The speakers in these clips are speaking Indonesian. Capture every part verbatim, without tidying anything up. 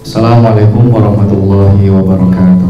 Assalamualaikum warahmatullahi wabarakatuh.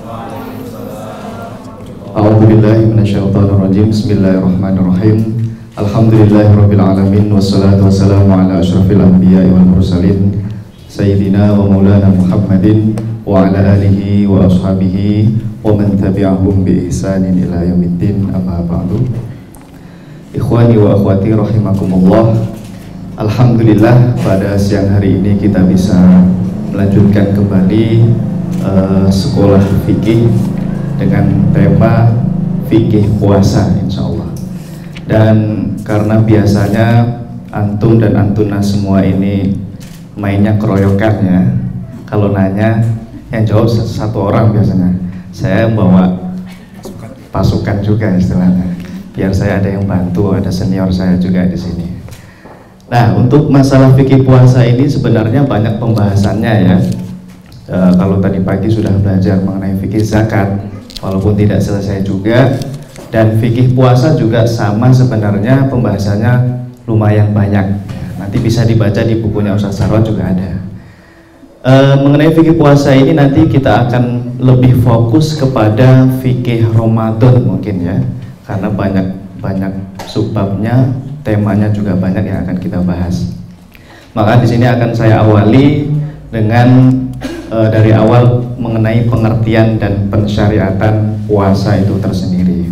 A'udzubillahi minasyaitonirrajim. Bismillahirrahmanirrahim. Alhamdulillahirabbil alamin wassalatu wassalamu ala asyrafil anbiya'i wal mursalin sayyidina wa maulana Muhammadin wa ala alihi wa ashabihi wa man tabi'ahum bi ihsanin ila yaumiddin. Amma ba'du. Ikhwani wa akhwati rahimakumullah. Alhamdulillah pada siang hari ini kita bisa melanjutkan kembali uh, sekolah fikih dengan tema fikih puasa insyaallah. Dan karena biasanya antum dan antuna semua ini mainnya keroyokan ya, kalau nanya yang jawab satu orang biasanya, saya bawa pasukan juga istilahnya, biar saya ada yang bantu, ada senior saya juga di sini. Nah, untuk masalah fikih puasa ini sebenarnya banyak pembahasannya ya. E, kalau tadi pagi sudah belajar mengenai fikih zakat, walaupun tidak selesai juga. Dan fikih puasa juga sama sebenarnya, pembahasannya lumayan banyak. Nanti bisa dibaca di bukunya Ustaz Sarwan juga ada. E, mengenai fikih puasa ini nanti kita akan lebih fokus kepada fikih Ramadan mungkin ya, karena banyak banyak subbabnya. Temanya juga banyak yang akan kita bahas. Maka di sini akan saya awali dengan e, dari awal mengenai pengertian dan pensyariatan puasa itu tersendiri.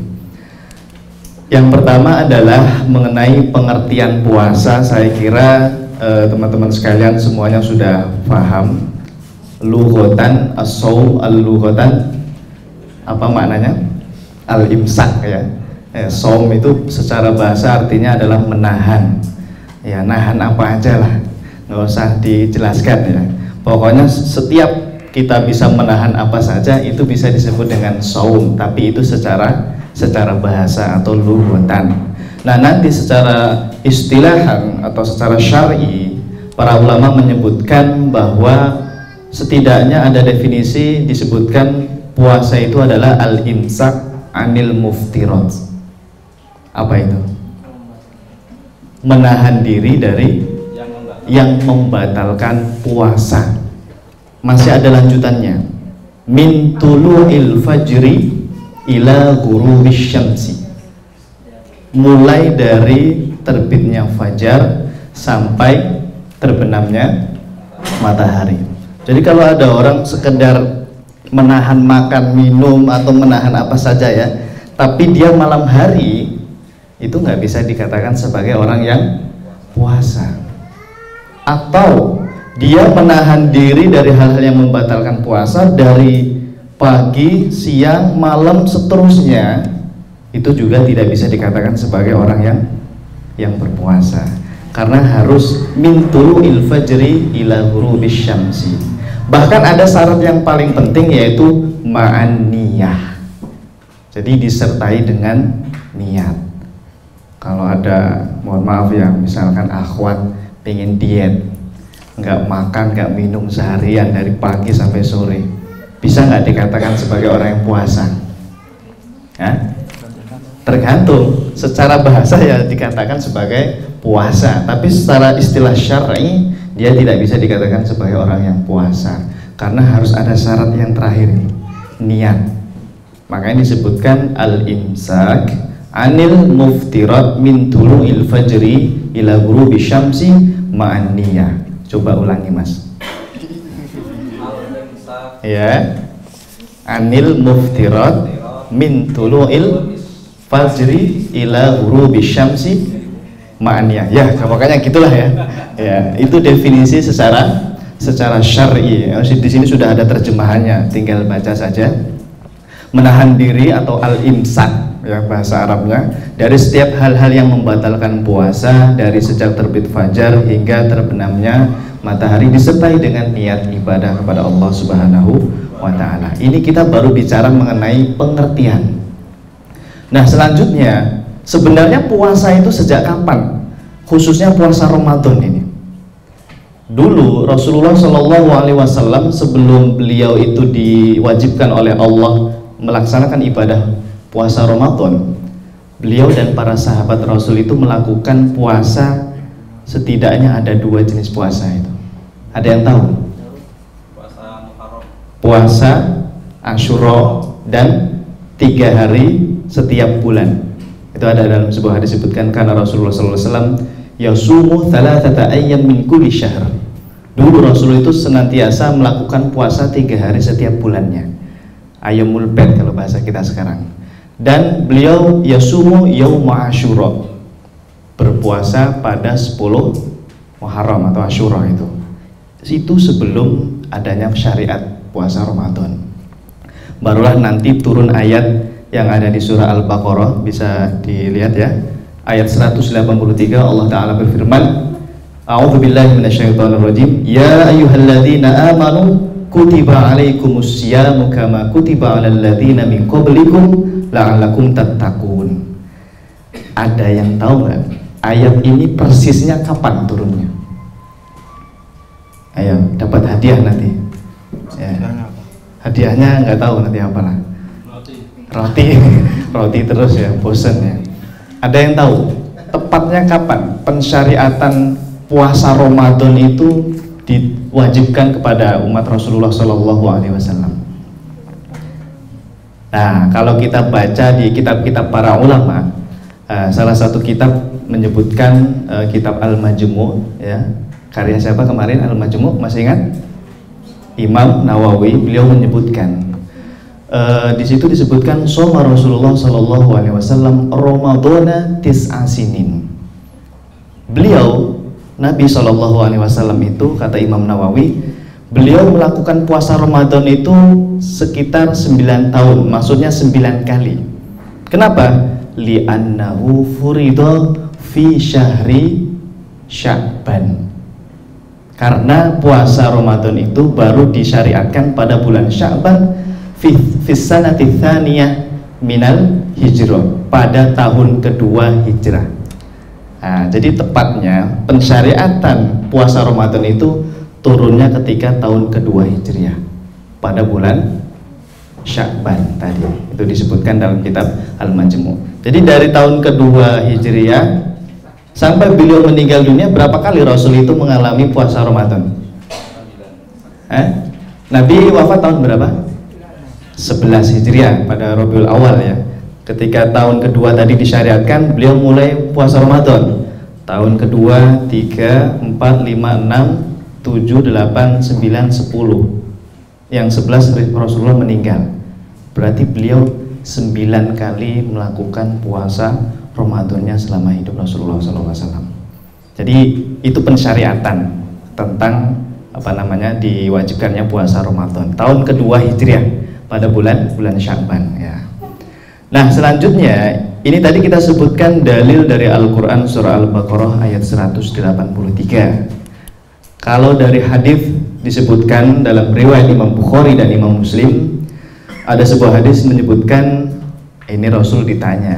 Yang pertama adalah mengenai pengertian puasa. Saya kira teman-teman sekalian semuanya sudah paham. Lughatan, as-shaum, al-lughatan apa maknanya? Al-imsak ya. Eh, som itu secara bahasa artinya adalah menahan ya, nahan apa aja lah, nggak usah dijelaskan ya, pokoknya setiap kita bisa menahan apa saja itu bisa disebut dengan saum, tapi itu secara secara bahasa atau lughatan. Nah, nanti secara istilahan atau secara syar'i para ulama menyebutkan bahwa setidaknya ada definisi disebutkan puasa itu adalah al-imsak anil muftirat. Apa itu? Menahan diri dari yang membatalkan puasa. Masih ada lanjutannya. Min tulu'il fajri ila ghurubis syamsi. Mulai dari terbitnya fajar sampai terbenamnya matahari. Jadi kalau ada orang sekedar menahan makan, minum atau menahan apa saja ya, tapi dia malam hari, itu nggak bisa dikatakan sebagai orang yang puasa. Atau dia menahan diri dari hal-hal yang membatalkan puasa dari pagi, siang, malam, seterusnya, itu juga tidak bisa dikatakan sebagai orang yang yang berpuasa, karena harus min tulu'il fajri ila ghurubis syamsi. Bahkan ada syarat yang paling penting, yaitu ma'an niyah, jadi disertai dengan niat. Kalau ada, mohon maaf ya, misalkan akhwat pengen diet, nggak makan, nggak minum seharian dari pagi sampai sore, bisa nggak dikatakan sebagai orang yang puasa? Ya? Tergantung. Secara bahasa ya dikatakan sebagai puasa, tapi secara istilah syar'i dia tidak bisa dikatakan sebagai orang yang puasa, karena harus ada syarat yang terakhir, niat. Makanya disebutkan al-imsak anil muftirat min tulu'il fajri ila ghurubi syamsi ma'an niyah. Coba ulangi mas ya. Anil muftirat min tulu'il fajri ila ghurubi syamsi ma'an niyah. Ya pokoknya gitulah ya. Ya, itu definisi secara secara syar'i. Di sini sudah ada terjemahannya, tinggal baca saja. Menahan diri atau al-imsak ya bahasa Arabnya, dari setiap hal-hal yang membatalkan puasa, dari sejak terbit fajar hingga terbenamnya matahari, disertai dengan niat ibadah kepada Allah Subhanahu wa ta'ala. Ini kita baru bicara mengenai pengertian. Nah, selanjutnya sebenarnya puasa itu sejak kapan? Khususnya puasa Ramadan ini. Dulu Rasulullah Shallallahu Alaihi Wasallam sebelum beliau itu diwajibkan oleh Allah melaksanakan ibadah puasa Ramadan, beliau dan para sahabat Rasul itu melakukan puasa setidaknya ada dua jenis puasa itu. Ada yang tahu? puasa Asyura dan tiga hari setiap bulan. Itu ada dalam sebuah hadis disebutkan karena Rasulullah sallallahu alaihi wasallam yasumu thalathata ayyam min kulli syahr. Dulu Rasul itu senantiasa melakukan puasa tiga hari setiap bulannya. Ayyamul bid kalau bahasa kita sekarang. Dan beliau yasumu yauma Asyura, berpuasa pada sepuluh Muharram atau Asyura itu. Itu sebelum adanya syariat puasa Ramadan. Barulah nanti turun ayat yang ada di surah Al-Baqarah, bisa dilihat ya. Ayat seratus delapan puluh tiga Allah Ta'ala berfirman, A'udzubillahi minasyaitonirrajim, ya ayyuhalladzina amanu kutiba alaikumus syamu kama kutiba alal ladzina min qablikum la'allakum tattaqun. Ada yang tahu nggak ayat ini persisnya kapan turunnya? Ayo, dapat hadiah nanti ya. Hadiahnya nggak tahu nanti apalah. Roti. Roti, roti terus ya, bosan ya. Ada yang tahu tepatnya kapan pensyariatan puasa Ramadan itu diwajibkan kepada umat Rasulullah Shallallahu Alaihi Wasallam? Nah, kalau kita baca di kitab-kitab para ulama, uh, salah satu kitab menyebutkan uh, kitab Al-Majmu', ya, karya siapa kemarin Al-Majmu', masih ingat? Imam Nawawi. Beliau menyebutkan uh, di situ disebutkan shoma Rasulullah Shallallahu Alaihi Wasallam Ramadana tis'a sinin. Beliau Nabi Shallallahu Alaihi Wasallam itu, kata Imam Nawawi, beliau melakukan puasa Ramadan itu sekitar sembilan tahun, maksudnya sembilan kali. Kenapa? Li'annahu furido fi syahri Sya'ban. Karena puasa Ramadan itu baru disyariatkan pada bulan Sya'ban fi sanati tsaniyah minal hijrah, pada tahun kedua hijrah. Nah, jadi tepatnya pensyariatan puasa Ramadan itu turunnya ketika tahun kedua hijriah pada bulan Sya'ban tadi. Itu disebutkan dalam kitab Al-Majmu'. Jadi dari tahun kedua hijriah sampai beliau meninggal dunia, berapa kali Rasul itu mengalami puasa Ramadan? Eh? Nabi wafat tahun berapa? sebelas hijriah pada Rabiul Awal ya. Ketika tahun kedua tadi disyariatkan, beliau mulai puasa Ramadan. Tahun kedua, tiga, empat, lima, enam, tujuh, delapan, sembilan, sepuluh. Yang sebelas Rasulullah meninggal. Berarti beliau sembilan kali melakukan puasa Ramadannya selama hidup Rasulullah shallallahu alaihi wasallam. Jadi itu pensyariatan tentang apa namanya diwajibkannya puasa Ramadan. Tahun kedua hijriah pada bulan bulan Sya'ban ya. Nah, selanjutnya ini tadi kita sebutkan dalil dari Al-Quran surah Al-Baqarah ayat seratus delapan puluh tiga. Kalau dari hadis disebutkan dalam riwayat Imam Bukhari dan Imam Muslim, ada sebuah hadis menyebutkan, ini Rasul ditanya,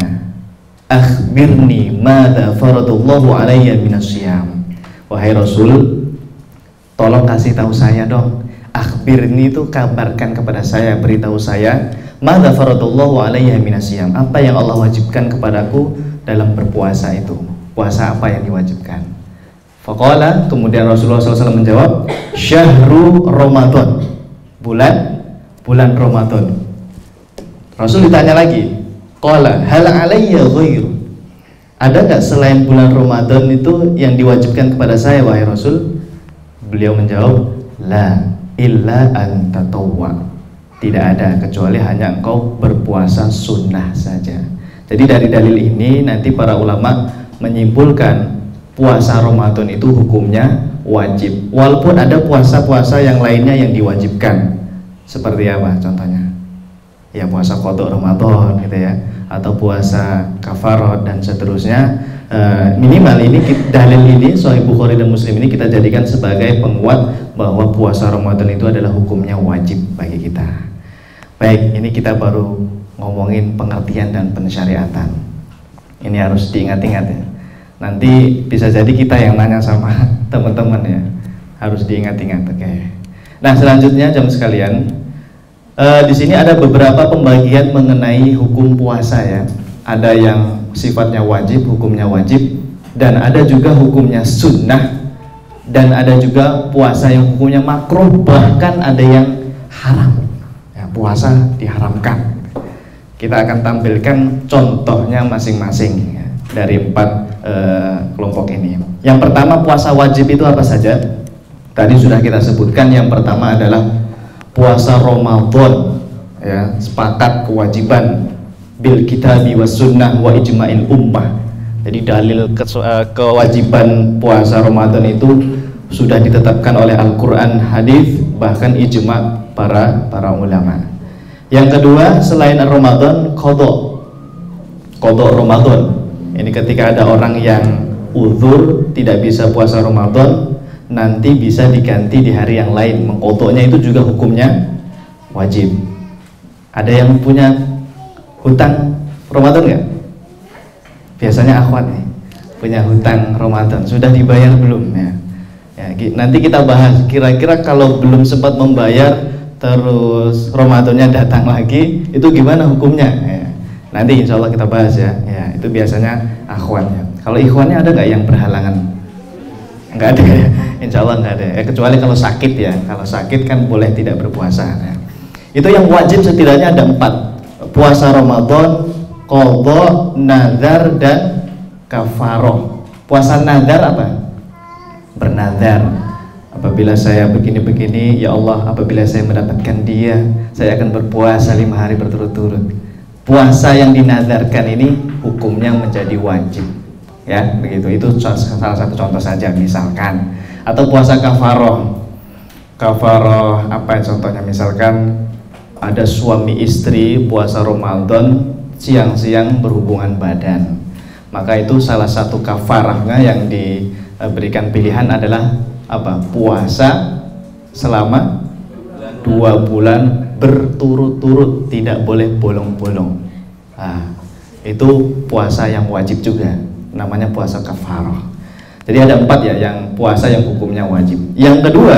akhbirni madza faradallahu alayya minasyiyam. Wahai Rasul, tolong kasih tahu saya dong. Akhbirni itu kabarkan kepada saya, beritahu saya, madza faradallahu alayya minasyiyam, apa yang Allah wajibkan kepadaku dalam berpuasa itu. Puasa apa yang diwajibkan? Faqala, kemudian Rasulullah shallallahu alaihi wasallam menjawab, syahru Ramadan, bulan bulan Ramadan. Rasul ditanya lagi, qala hal alayya ghairu, ada nggak selain bulan Ramadan itu yang diwajibkan kepada saya wahai Rasul? Beliau menjawab, la illa an tatawwa, tidak ada kecuali hanya engkau berpuasa sunnah saja. Jadi dari dalil ini nanti para ulama menyimpulkan puasa Ramadan itu hukumnya wajib, walaupun ada puasa-puasa yang lainnya yang diwajibkan. Seperti apa contohnya? Ya puasa qadha Ramadan gitu ya, atau puasa kafarat dan seterusnya. E, minimal ini dalil ini Sahih Bukhari dan Muslim ini kita jadikan sebagai penguat bahwa puasa Ramadan itu adalah hukumnya wajib bagi kita. Baik, ini kita baru ngomongin pengertian dan pensyariatan. Ini harus diingat-ingat ya. Nanti bisa jadi kita yang nanya sama teman-teman ya, harus diingat-ingat. Oke. Okay. Nah, selanjutnya jam sekalian, uh, di sini ada beberapa pembagian mengenai hukum puasa ya. Ada yang sifatnya wajib, hukumnya wajib, dan ada juga hukumnya sunnah, dan ada juga puasa yang hukumnya makruh, bahkan ada yang haram. Ya, puasa diharamkan. Kita akan tampilkan contohnya masing-masing ya, dari empat eh, kelompok ini. Yang pertama, puasa wajib itu apa saja? Tadi sudah kita sebutkan. Yang pertama adalah puasa Ramadan, ya, sepakat kewajiban bil kitabi was sunnah wa ijma'il ummah. Jadi dalil ke, uh, kewajiban puasa Ramadan itu sudah ditetapkan oleh Al-Quran, hadis, bahkan ijma' para para ulama. Yang kedua, selain Ramadan, qadha. Qadha Ramadan. Ini ketika ada orang yang uzur tidak bisa puasa Ramadan, nanti bisa diganti di hari yang lain. Mengqadhanya itu juga hukumnya wajib. Ada yang punya hutang Ramadan nggak? Biasanya akhwat nih punya hutang Ramadan, sudah dibayar belum ya? Ya, nanti kita bahas kira-kira kalau belum sempat membayar terus Ramadannya datang lagi, itu gimana hukumnya ya? Nanti insya Allah kita bahas ya. Ya, itu biasanya akhwatnya. Kalau ikhwannya ada nggak yang berhalangan? Nggak ada ya? Insya Allah nggak ada ya, kecuali kalau sakit ya. Kalau sakit kan boleh tidak berpuasa ya. Itu yang wajib setidaknya ada empat: puasa Ramadan, qadha, nazar, dan kafaroh. Puasa nazar apa? Bernazar, apabila saya begini-begini, ya Allah, apabila saya mendapatkan dia, saya akan berpuasa lima hari berturut-turut. Puasa yang dinazarkan ini hukumnya menjadi wajib, ya begitu. Itu salah satu contoh saja misalkan. Atau puasa kafaroh. Kafaroh apa contohnya? Misalkan ada suami istri puasa Ramadan, siang-siang berhubungan badan, maka itu salah satu kafarahnya yang diberikan pilihan adalah apa? Puasa selama dua bulan berturut-turut, tidak boleh bolong-bolong. Nah, itu puasa yang wajib juga, namanya puasa kafarah. Jadi ada empat ya yang puasa yang hukumnya wajib. Yang kedua,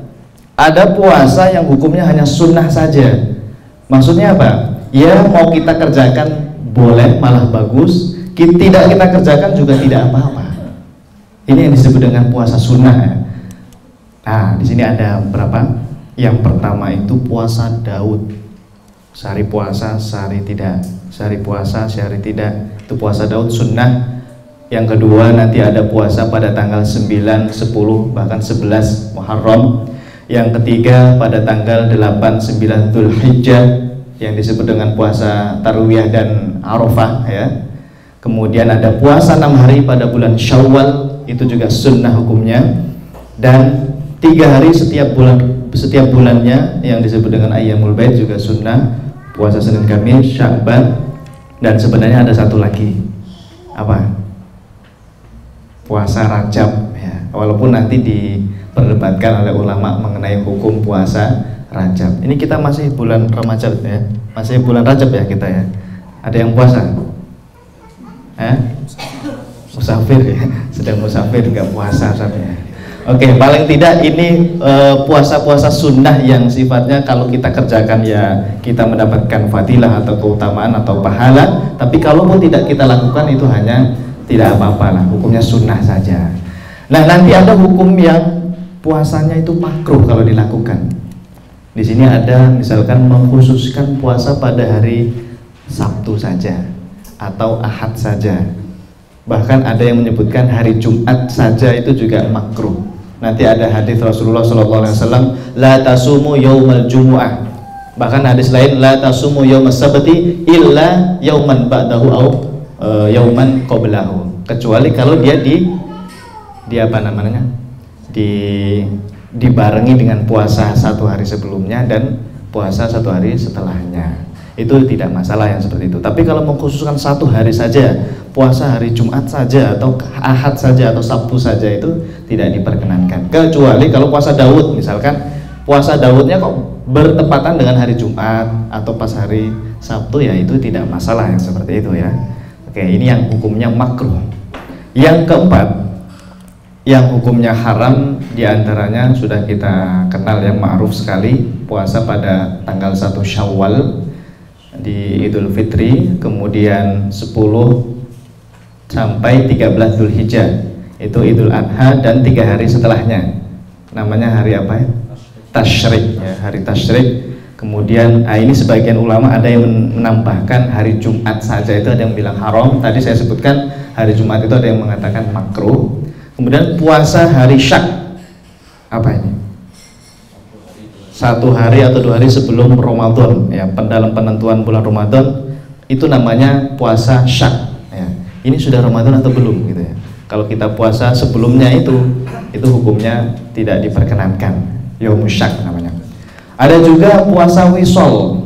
ada puasa yang hukumnya hanya sunnah saja. Maksudnya apa? Ya mau kita kerjakan boleh, malah bagus. Tidak kita kerjakan juga tidak apa-apa. Ini yang disebut dengan puasa sunnah ya. Nah, di sini ada berapa? Yang pertama itu puasa Daud. Sehari puasa, sehari tidak. Sehari puasa, sehari tidak. Itu puasa Daud sunnah. Yang kedua nanti ada puasa pada tanggal sembilan, sepuluh, bahkan sebelas Muharram. Yang ketiga pada tanggal delapan, sembilan Dzulhijjah yang disebut dengan puasa Tarwiyah dan Arafah ya. Kemudian ada puasa enam hari pada bulan Syawal, itu juga sunnah hukumnya. Dan tiga hari setiap bulan setiap bulannya yang disebut dengan Ayyamul Bait juga sunnah, puasa Senin Kamis, Sya'ban. Dan sebenarnya ada satu lagi, apa? Puasa Rajab ya. Walaupun nanti diperdebatkan oleh ulama mengenai hukum puasa Rajab. Ini kita masih bulan Ramadan ya, masih bulan Rajab ya kita ya. Ada yang puasa? Eh? Musafir ya, sedang musafir nggak puasa saatnya. Oke, paling tidak ini puasa-puasa uh, sunnah yang sifatnya kalau kita kerjakan ya kita mendapatkan fadilah atau keutamaan atau pahala. Tapi kalau pun tidak kita lakukan itu hanya tidak apa-apa lah, hukumnya sunnah saja. Nah, nanti ada hukum yang puasanya itu makruh kalau dilakukan. Di sini ada misalkan mengkhususkan puasa pada hari Sabtu saja atau Ahad saja. Bahkan ada yang menyebutkan hari Jumat saja itu juga makruh. Nanti ada hadis Rasulullah shallallahu alaihi wasallam, la tasumu yaumal jumu'ah. Bahkan hadis lain, la tasumu yaumas sabti illa yauman ba'dahu au uh, yauman qablahu. Kecuali kalau dia di di apa namanya? di dibarengi dengan puasa satu hari sebelumnya dan puasa satu hari setelahnya. Itu tidak masalah yang seperti itu. Tapi kalau mengkhususkan satu hari saja, puasa hari Jumat saja atau Ahad saja atau Sabtu saja, itu tidak diperkenankan. Kecuali kalau puasa Daud misalkan, puasa Daudnya kok bertepatan dengan hari Jumat atau pas hari Sabtu, ya itu tidak masalah yang seperti itu ya. Oke, ini yang hukumnya makruh. Yang keempat, yang hukumnya haram diantaranya sudah kita kenal yang ma'ruf sekali, puasa pada tanggal satu Syawal di Idul Fitri, kemudian sepuluh sampai tiga belas Dzulhijjah itu Idul Adha, dan tiga hari setelahnya namanya hari apa ya? tasyrik ya, hari tasyrik. Kemudian ah, ini sebagian ulama ada yang menambahkan hari Jumat saja, itu ada yang bilang haram. Tadi saya sebutkan hari Jumat itu ada yang mengatakan makruh. Kemudian puasa hari Syak, apa ini? Satu hari atau dua hari sebelum Ramadan ya, dalam penentuan bulan Ramadan itu namanya puasa Syak ya. Ini sudah Ramadan atau belum gitu ya. Kalau kita puasa sebelumnya itu itu hukumnya tidak diperkenankan, Yaumus Syak namanya. Ada juga puasa wisol.